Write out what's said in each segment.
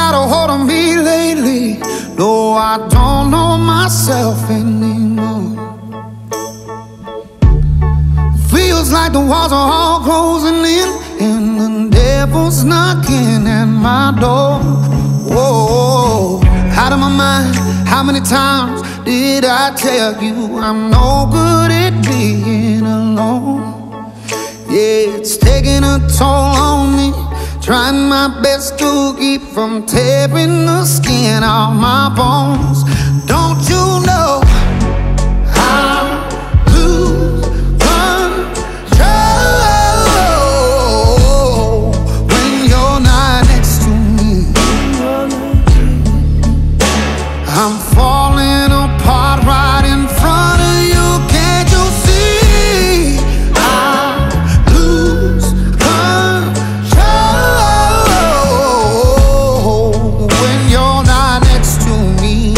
got a hold on me lately. No, I don't know myself anymore. Feels like the walls are all closing in, and the devil's knocking at my door. Whoa, out of my mind. How many times did I tell you I'm no good at being alone? Yeah, it's taking a toll on me, trying my best to keep from tearing the skin off my bones. Don't you know I lose control when you're not next to me? I'm falling apart right in front of you. Can't you see? I lose control when you're not next to me.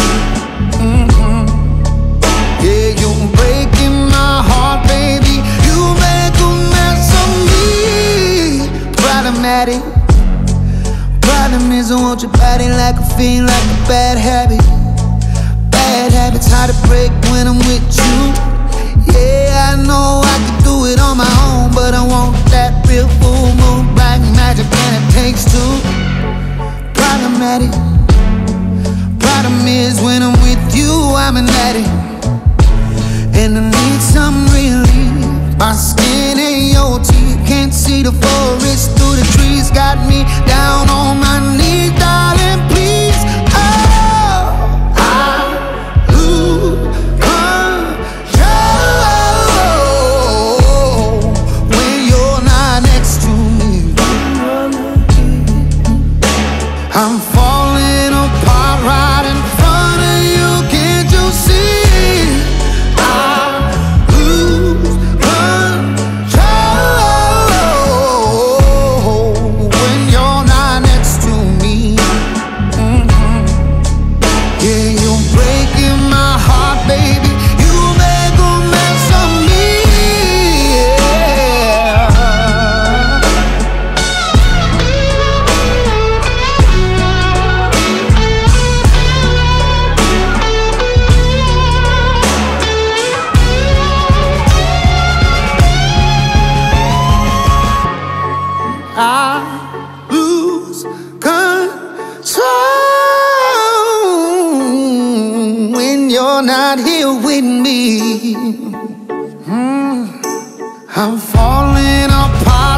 Yeah, you're breaking my heart, baby. You make a mess of me. Problematic. Problem is I want your body like I feel like a bad habit. Bad habits hard to break when I'm with you. Yeah, I know I can do it on my own, but I want that real full moon black magic, and it takes two. Problematic. Problem is when I'm with you, I'm an addict, and I need some relief. My skin ain't your teeth, can't see the forest through the trees. Got me down on my knees, darling, please. Oh, I lose control when you're not next to me. I'm falling apart right in front of you. Can't you see? I lose control when you're not next to me. Yeah, you're breaking my heart, baby. You make a mess of me. I lose control when you're not here with me. I'm falling apart